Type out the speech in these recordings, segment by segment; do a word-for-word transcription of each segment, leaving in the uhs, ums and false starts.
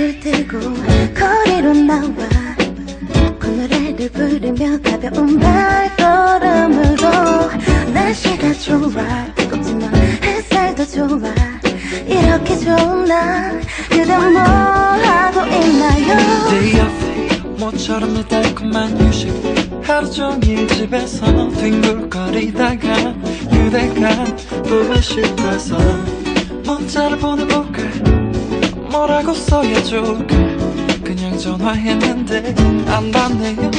기타를 들고 거리로 나와 콧노래를 부르며 가벼운 발걸음으로 날씨가 좋아 뜨겁지만 햇살도 좋아 이렇게 좋은 날 그대 뭘 하고 있나요? 내 옆에 모처럼 내 달콤한 휴식 하루 종일 집에서 뒹굴거리다가 그대가 보고 싶어서 문자를 보내볼까 뭐라고 써야 좋을까 그냥 전화했는데 안 받네요.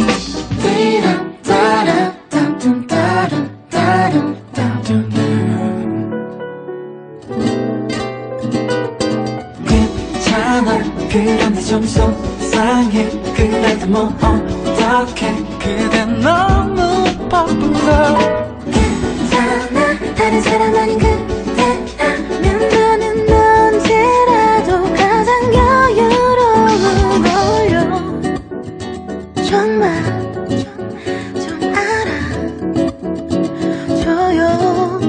괜찮아 그런데 좀 속상해 그래도 뭐 어떡해 그대 너무 바쁜가 괜찮아 다른 사람 아닌 그대라면 나는 언제라도 가장 여유로운 걸요. 정말 좀 알아줘요.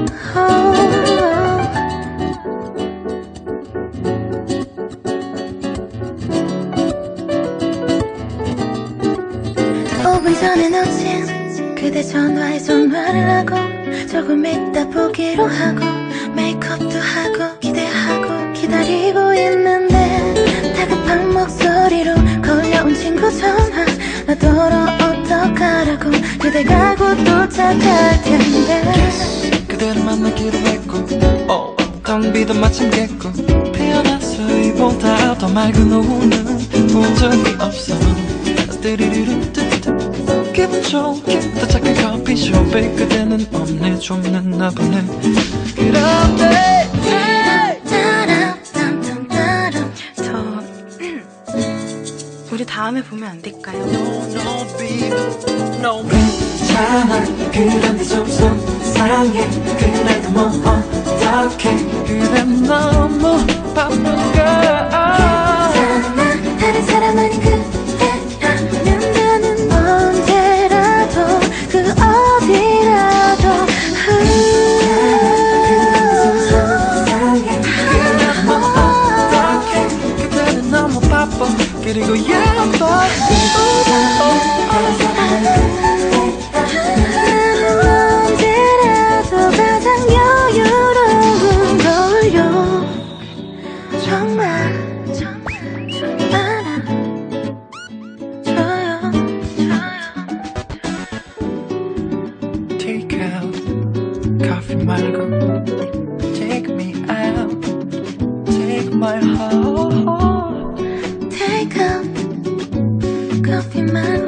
오 분 전에 놓친 그대 전화에 전화를 하고 조금 이따 보기로 하고 메이크업도 하고 기대하고 기다리고 있는데 다급한 목소리로 걸려온 친구 전화 나 돌아 어떡하라고 그대가 곧 도착할 텐데 yes, 그대를 만나기로 했고 어, 덤비도 마침 겠고 태어나서 이보다 더 맑은 오후는 본 적이 없어 기분 좋게 도착한 커피숍에 그대는 없네 좀 늦나 보네 그런데 저 우리 다음에 보면 안 될까요? No, no, baby, no, 괜찮아 그런데 좀 속상해 그래도 뭐 어떡해 그래 너무 바쁜가 괜찮아 다른 사람 아닌 그대라면 나는 언제라도 그 어디라도 그런데 좀 속상해 그래 뭐 어떡해 그대는 너무 바빠 그리고 예뻐 언제라도 가장 여유로운 걸요. 정말 정말 좀 알아줘요. Take out coffee 말고 Take me out Take my heart Take out coffee 만